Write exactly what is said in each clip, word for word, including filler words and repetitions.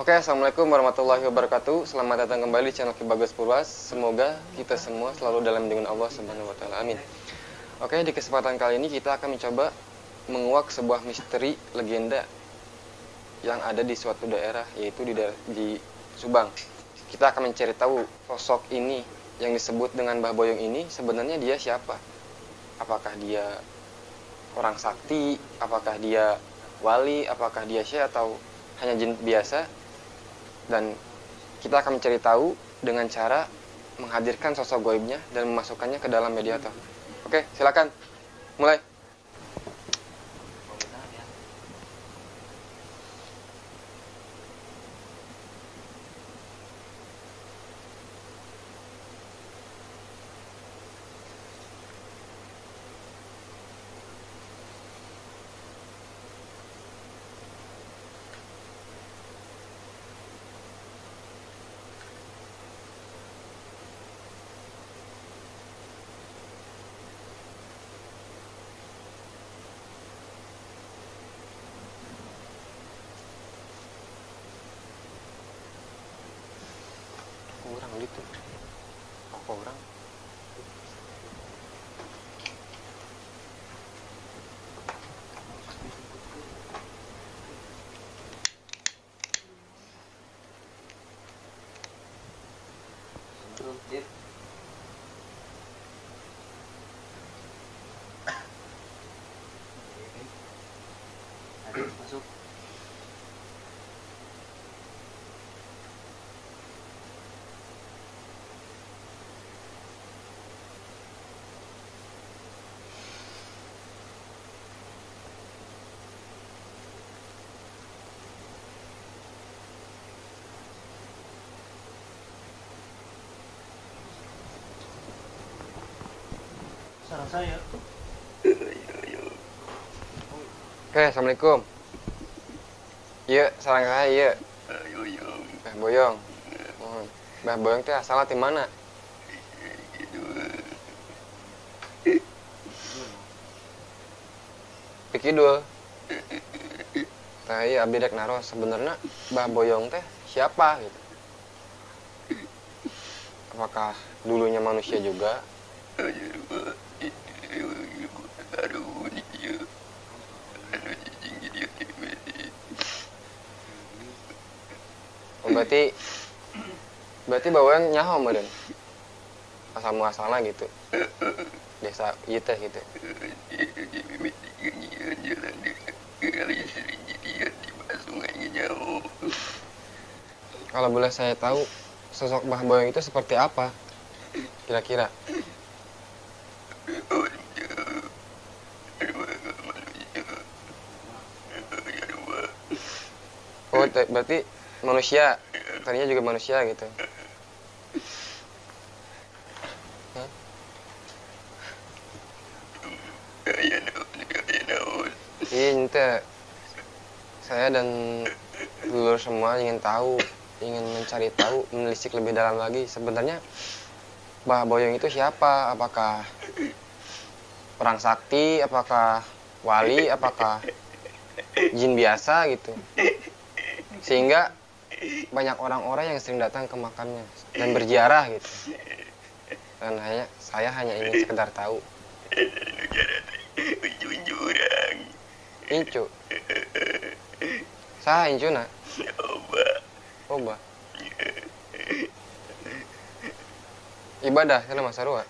Oke, assalamualaikum warahmatullahi wabarakatuh. Selamat datang kembali di channel Ki Bagus Purwas. Semoga kita semua selalu dalam lindungan Allah Subhanahu wa taala. Amin. Oke, di kesempatan kali ini kita akan mencoba menguak sebuah misteri legenda yang ada di suatu daerah, yaitu di daerah, di Subang. Kita akan mencari tahu sosok ini yang disebut dengan Mbah Boyong ini sebenarnya dia siapa? Apakah dia orang sakti? Apakah dia wali? Apakah dia syekh atau hanya jin biasa? Dan kita akan mencari tahu dengan cara menghadirkan sosok goibnya dan memasukkannya ke dalam mediator. Oke, silakan. Mulai. Orang gitu. Apa orang? Masuk. Sarang saya. Oke, assalamualaikum. Iya, sarang saya iya. Mbah Boyong. Oh, Mbah Boyong teh asalnya di mana? Pikidul. Tah ieu abdi rek naros sebenarnya Mbah Boyong teh siapa gitu. Apakah dulunya manusia juga? Oh, berarti berarti bawaan nyaho meureun. Asal muasalna gitu. Desa ieu teh gitu. Kalau boleh saya tahu sosok Mbah Boyong itu seperti apa? Kira-kira. Oh, berarti manusia. Tadinya juga manusia gitu. Hah? Ini teh saya dan dulur semua ingin tahu, ingin mencari tahu, menelisik lebih dalam lagi. Sebenarnya Mbah Boyong itu siapa? Apakah orang sakti? Apakah wali? Apakah jin biasa gitu? Sehingga banyak orang-orang yang sering datang ke makamnya dan berziarah gitu. Dan hanya saya hanya ingin sekedar tahu. Incu. Saha incuna? Oba. Ibadah kana Mas Sarua.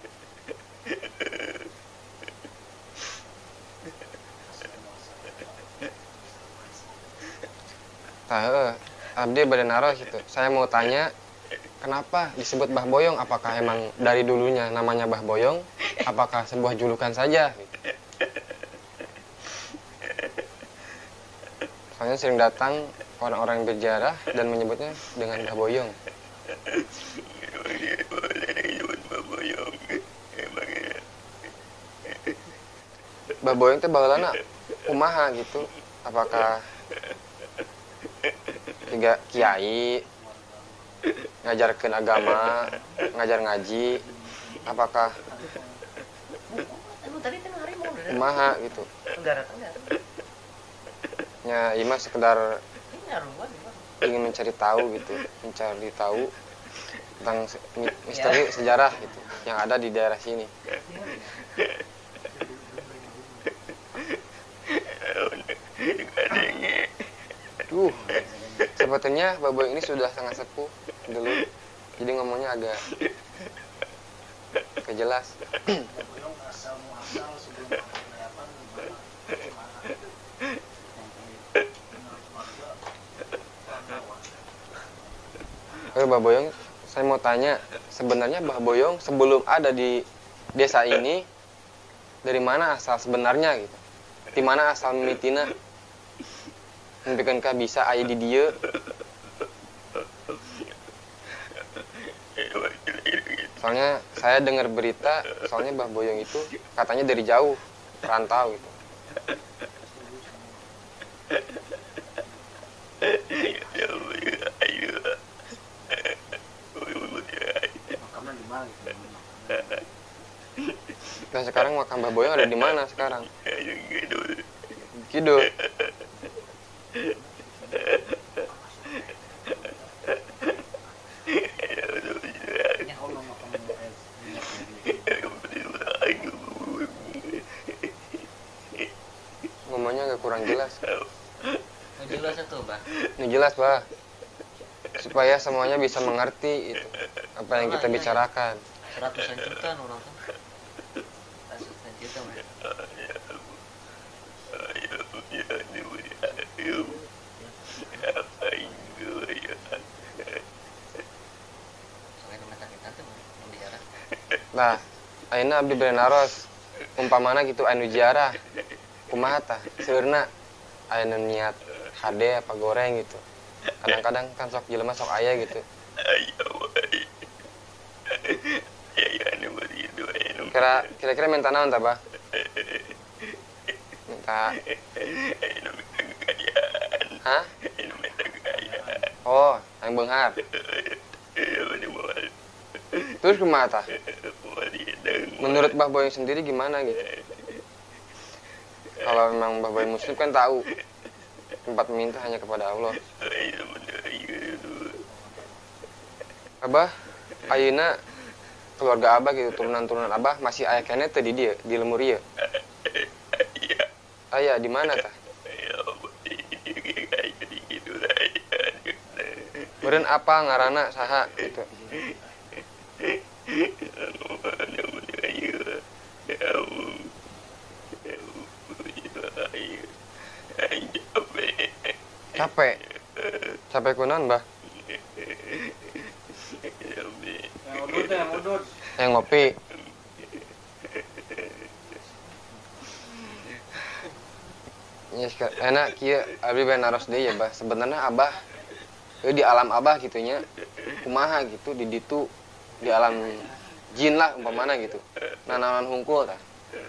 Tah, abdi bade naros gitu. Saya mau tanya, kenapa disebut Mbah Boyong? Apakah emang dari dulunya namanya Mbah Boyong? Apakah sebuah julukan saja? Gitu. Soalnya sering datang orang-orang yang berziarah dan menyebutnya dengan Mbah Boyong. Mbah Boyong teh baheulana kumaha gitu? Apakah tiga kiai ngajarkeun agama, ngajar ngaji? Apakah kumaha gitu? Tenggara tenggara. Ya, ieu mah sekedar Ini aruan, Bang. ingin mencari tahu gitu, mencari tahu tentang misteri sejarah gitu yang ada di daerah sini. Duh, sepertinya Baboy ini sudah sangat sepuh dulu, jadi ngomongnya agak kejelas. Oke, Mbah Boyong, saya mau tanya, sebenarnya Mbah Boyong sebelum ada di desa ini, dari mana asal sebenarnya gitu? Di mana asal mimitina? Mungkinkah bisa aya di dia? Soalnya saya dengar berita, soalnya Mbah Boyong itu katanya dari jauh, rantau gitu. Nah sekarang makam Mbah Boyong ada di mana sekarang? Gitu. Ngomongnya agak kurang jelas. Nggak jelas itu, Bah. Ini jelas, Bah. Supaya semuanya bisa mengerti itu apa yang kita bicarakan. Seratusan juta orang tuh. Ratusan juta, Bah. Nah, ayeuna abdi bere naros umpamana gitu anu ziarah kumaha tah seurna ayeuna niat H D apa goreng gitu. Kadang-kadang kan sok jelema sok aya gitu. Kira kira-kira minta naon tah, Bah? Minta Hah? Oh, yang beunghar. Terus kumaha tah? Menurut Mbah Boyong sendiri gimana gitu? Kalau memang Mbah Boyong muslim kan tahu tempat meminta hanya kepada Allah. Abah, ayeuna keluarga Abah gitu, turunan-turunan Abah masih aya keneh teh di dieu, di lemur ieu. Aya di mana tah? Meureun apa ngaranna saha gitu. Capek. Capek kunaon, Mbah? Yang udut, yang udut. Yang ngopi. Ya, enak kieu abdi bae naros deui ya, Bah. Sebenarnya Abah eh, di alam Abah gitunya kumaha gitu di ditu di alam jin lah umpamana gitu. Nanaon hungkul tah.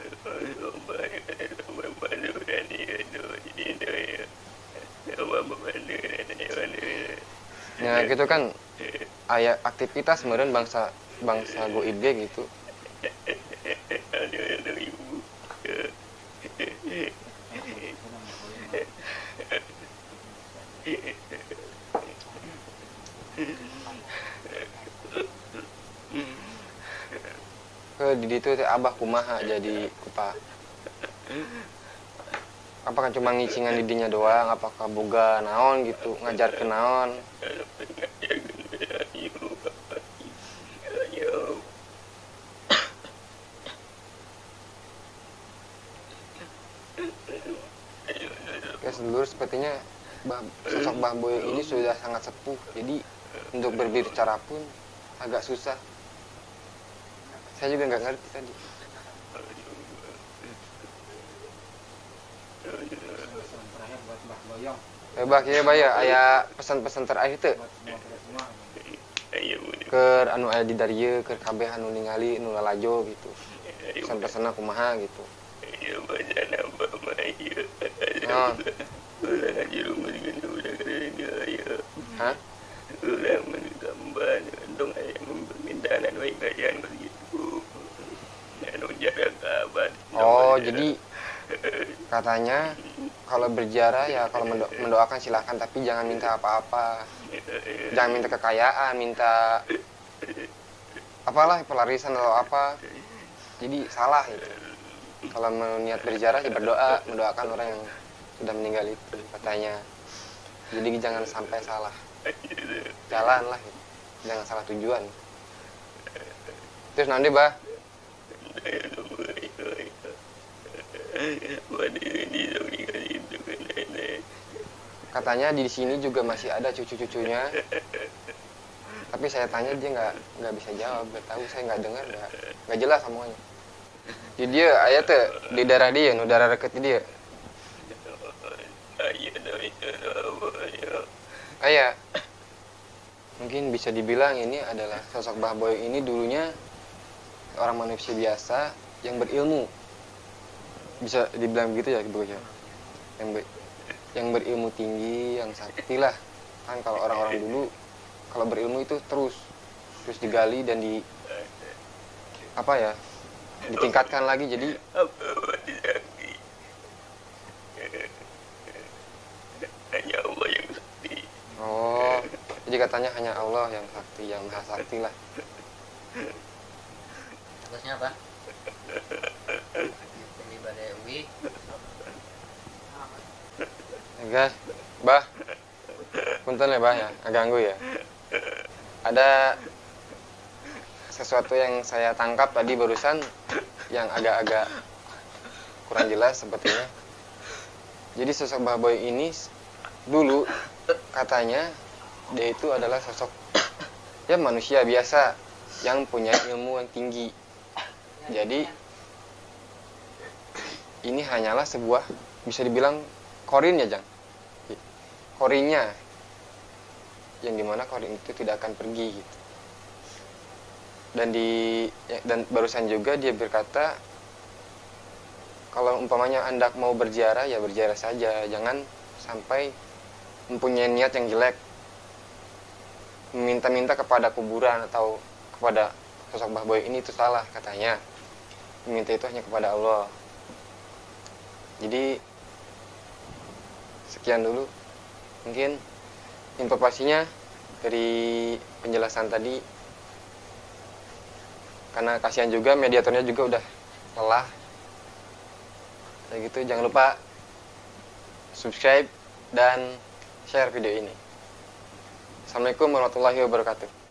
Ya gitu kan aya aktivitas meureun bangsa bangsa goib ge gitu. Ke di ditu teh Abah kumaha jadi kupa. Apakah cuma ngicingan di dinya doang, apakah boga naon gitu, ngajar ke naon? Ya seluruh sepertinya bah, sosok Mbah Boyong ini sudah sangat sepuh, jadi untuk berbicara pun agak susah. Saya juga nggak ngerti tadi. Terakhir buat Mbah Boyong. Eh bah, kieu bah ya aya pesan-pesan terakhir teu? Buat semua kita semua. Keur anu aya di dieu, keur kabeh anu ningali nu lalajo gitu. Pesan-pesanna kumaha gitu. Iya baca nambah mah iya. Naon? Ulah ngaji rumah dengan udah keren ya. Hah? Ulah menambah untung aya permintaan wae kajian begitu. Anu jaga kabar. Oh, jadi katanya kalau berziarah ya kalau mendo mendoakan silahkan, tapi jangan minta apa-apa, jangan minta kekayaan, minta apalah pelarisan atau apa, jadi salah itu. Kalau mau niat berziarah ya berdoa, mendoakan orang yang sudah meninggal itu katanya. Jadi jangan sampai salah jalan lah, gitu. Jangan salah tujuan. Terus nanti bah katanya di sini juga masih ada cucu-cucunya, tapi saya tanya dia nggak nggak bisa jawab, nggak tahu, saya nggak dengar, nggak nggak jelas semuanya. Di dia ayat tuh di darah dia, nu darah deket dia. Ayah, mungkin bisa dibilang ini adalah sosok Mbah Boy ini dulunya orang manusia biasa yang berilmu, bisa dibilang begitu ya, Bu ya. Yang ber, yang berilmu tinggi, yang sakti lah. Kan kalau orang-orang dulu kalau berilmu itu terus terus digali dan di apa ya? Ditingkatkan lagi jadi hanya Allah yang sakti. oh, jadi katanya hanya Allah yang sakti, yang maha sakti lah. Terusnya apa? Ini pada U I. Guys, bah, punten ya bah ya, agak ganggu ya. Ada sesuatu yang saya tangkap tadi barusan yang agak-agak kurang jelas sepertinya. Jadi sosok Mbah Boy ini dulu katanya dia itu adalah sosok ya manusia biasa yang punya ilmu yang tinggi. Jadi ini hanyalah sebuah bisa dibilang korin ya Jang, korinnya yang dimana korin itu tidak akan pergi gitu. Dan di ya, dan barusan juga dia berkata kalau umpamanya Anda mau berziarah ya berziarah saja, jangan sampai mempunyai niat yang jelek, meminta-minta kepada kuburan atau kepada sosok Mbah Boy ini, itu salah katanya. Meminta itu hanya kepada Allah. Jadi sekian dulu mungkin informasinya dari penjelasan tadi, karena kasihan juga mediatornya juga udah lelah kayak gitu. Jangan lupa subscribe dan share video ini. Assalamualaikum warahmatullahi wabarakatuh.